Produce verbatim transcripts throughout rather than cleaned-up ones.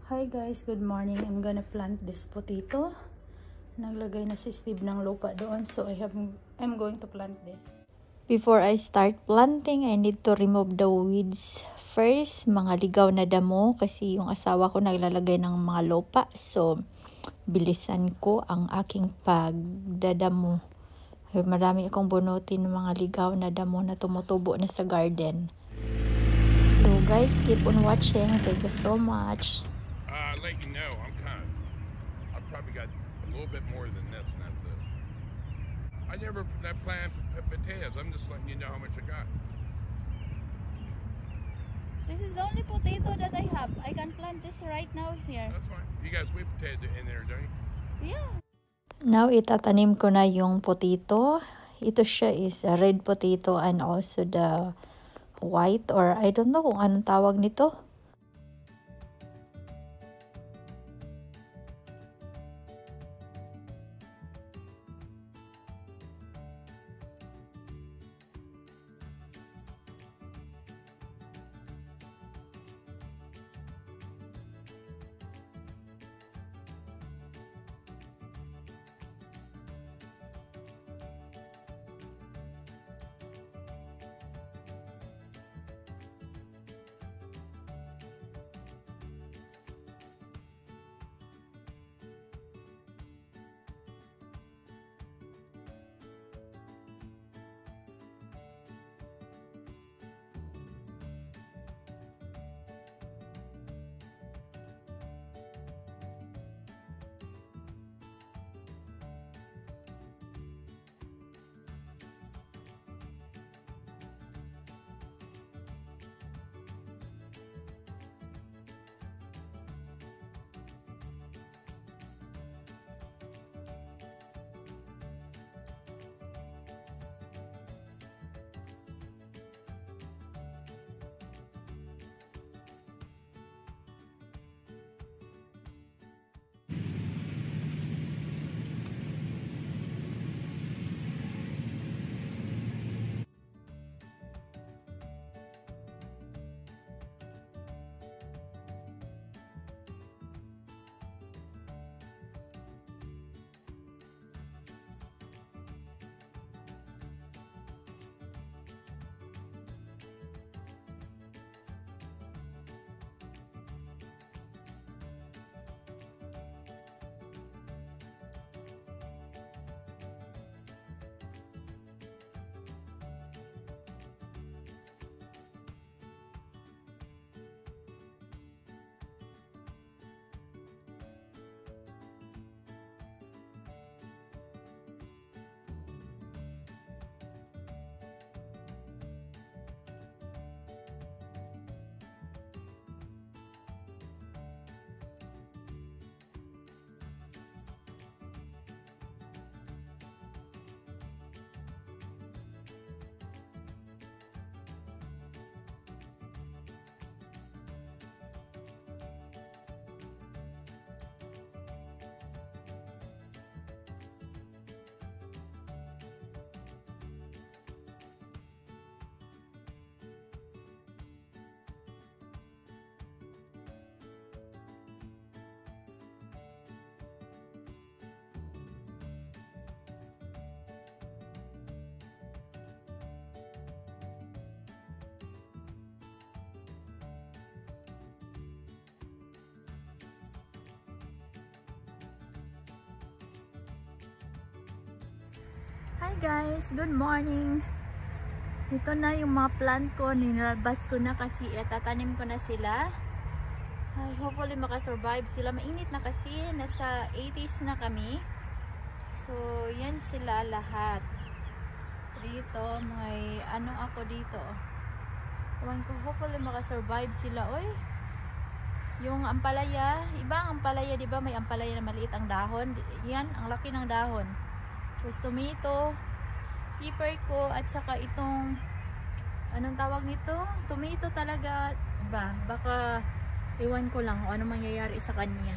Hi guys, good morning. I'm gonna plant this potato. Naglagay na si Steve ng lupa doon, so I have I'm going to plant this. Before I start planting, I need to remove the weeds first, mga ligaw na damo kasi yung asawa ko naglalagay ng mga lupa. So bilisan ko ang aking pagdadamo. Ay, marami akong bunutin ng mga ligaw na damo na tumutubo na sa garden. So guys, keep on watching. Thank you so much. Uh, I'll let you know, I'm kind of, I've probably got a little bit more than this, and that's it. I never that plant potatoes. I'm just letting you know how much I got. This is the only potato that I have. I can plant this right now here. That's fine. You got sweet potato in there, don't you? Yeah. Now, itatanim ko na yung potato. Ito siya is a red potato and also the white, or I don't know kung anong tawag nito. Hi guys, good morning. Ito na yung mga plant ko, ninalabas ko na kasi tatanim ko na sila. Ay, hopefully makasurvive sila. Mainit na kasi, nasa eighties na kami. So, yan sila lahat. Dito, may ano ako dito. Ewan ko, hopefully makasurvive sila. Oy, yung ampalaya, iba ang ampalaya, di ba? May ampalaya na maliit ang dahon. Yan, ang laki ng dahon. Tapos tomato, pepper ko, at saka itong anong tawag nito? Tomato talaga ba? Baka iwan ko lang kung ano mangyayari sa kanya.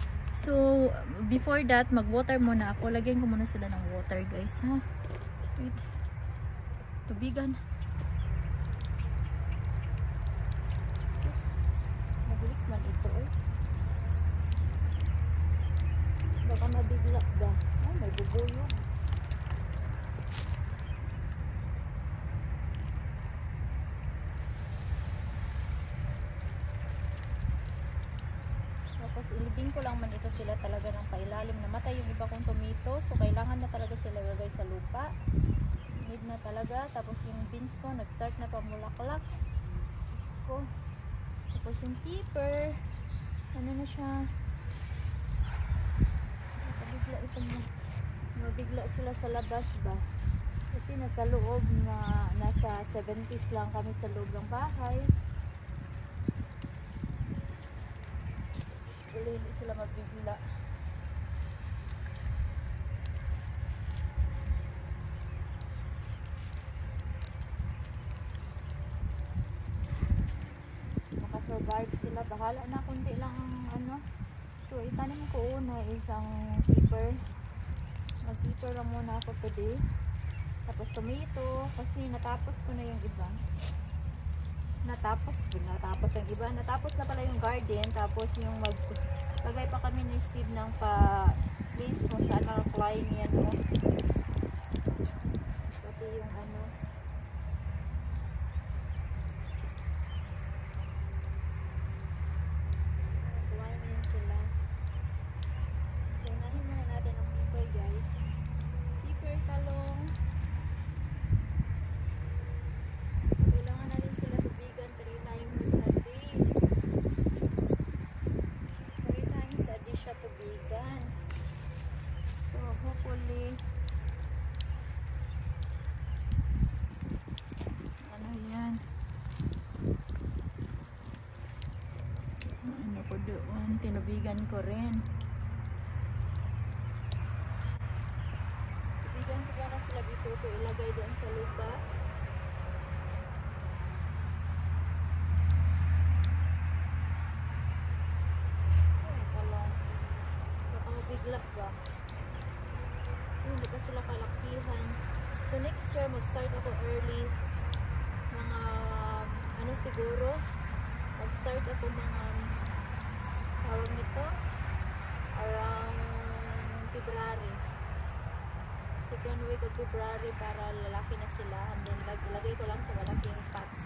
So, before that, mag-water muna ako. Lagyan ko muna sila ng water, guys, ha? Wait. Tubigan. Magulit man ito, eh. Bigla ba? Ay, may bubuyog. Tapos ilibing ko lang man ito sila talaga ng pailalim. Namatay yung iba kong tomato. So kailangan na talaga sila ilagay sa lupa. Need na talaga. Tapos yung beans ko nag-start na pamulaklak. Diyos ko. Tapos yung pepper. Ano na siya? Mabigla ito mo. Mabigla sila sa labas ba? Kasi nasa loob na nasa seventies lang kami sa loob ng bahay. Hindi sila mabigla. Makasurvive sila. Bahala na kunti lang ang ano. So itanim ko una isang pepper. Mag-pepper lang muna ako today. Tapos tomato. Kasi natapos ko na yung iba. Natapos, natapos yung iba. Natapos na pala yung garden. Tapos yung mag lagay pa kami ni Steve ng pa place kung saan naka-climb yan mo. Pati yung ano. Climb yan sila. So, unahin muna natin ang pepper guys. Pepper, talong. Kailangan natin sila tubigan three times a day. three times a day siya tubigan. So, hopefully, ano yan? Ano ko doon? Tinubigan ko rin. Tubigan ko na sila dito ko ilagay doon sa lupa. Bigla ba? So, hindi pa sila kalakihan. So, next year, mag-start ako early. Mga, um, ano siguro, mag-start ako mga, tawag nito, around February. Second week of February para lalaki na sila. And then, lagay ko lang sa malaking pots.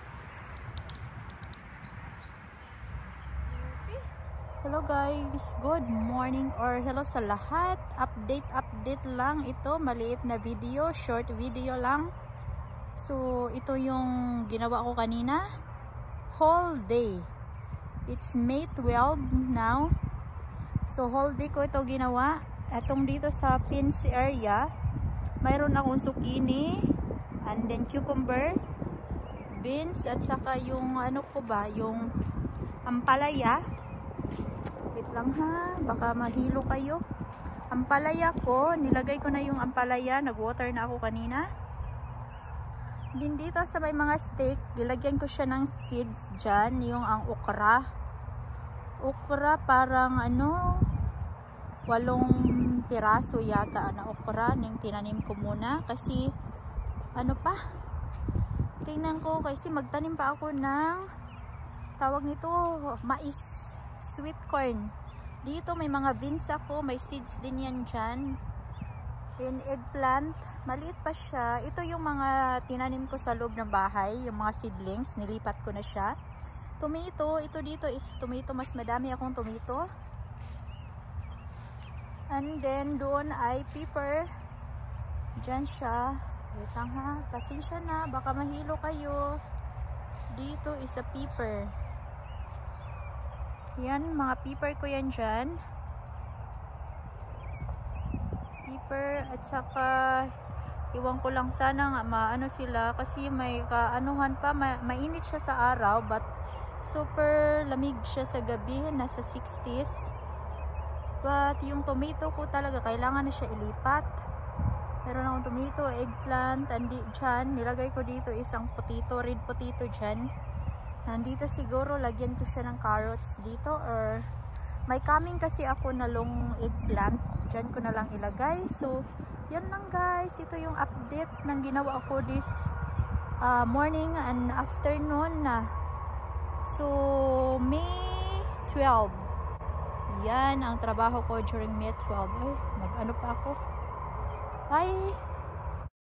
Hello guys, good morning or hello sa lahat. Update, update lang ito. Maliit na video, short video lang. So, ito yung ginawa ko kanina. Whole day. It's May twelve now. So, whole day ko ito ginawa. Itong dito sa fence area, mayroon akong zucchini, and then cucumber, beans, at saka yung ano ko ba, yung ampalaya. Wait lang ha, baka mahilo kayo. Ampalaya ko, nilagay ko na yung ampalaya, nag-water na ako kanina. Din dito sa may mga steak, ilagyan ko siya ng seeds dyan, yung ang okra. Okra parang ano, walong piraso yata na okra, nang tinanim ko muna. Kasi, ano pa, tingnan ko kasi magtanim pa ako ng, tawag nito, mais. Sweet corn. Dito may mga beans ako, may seeds din yan dyan. Then eggplant, maliit pa siya. Ito yung mga tinanim ko sa loob ng bahay, yung mga seedlings, nilipat ko na siya. Tomato, ito dito is tomato, mas madami akong tomato. And then doon ay pepper. Dyan siya. Wait lang ha, pasensya na, baka mahilo kayo. Dito is a pepper. Yan, mga pepper ko yan dyan. Pepper at saka iwan ko lang sana nga maano sila kasi may kaanuhan pa, ma mainit siya sa araw but super lamig siya sa gabi, nasa sixties. But yung tomato ko talaga kailangan na siya ilipat. Meron akong tomato, eggplant, andi dyan. Nilagay ko dito isang potato, red potato dyan. Nandito siguro lagyan ko siya ng carrots dito or may coming kasi ako na long eggplant. Diyan ko na lang ilagay. So, yan lang guys. Ito yung update ng ginawa ko this uh, morning and afternoon na. So, May twelve. yan ang trabaho ko during May twelve. Ay, mag-ano pa ako. Ay,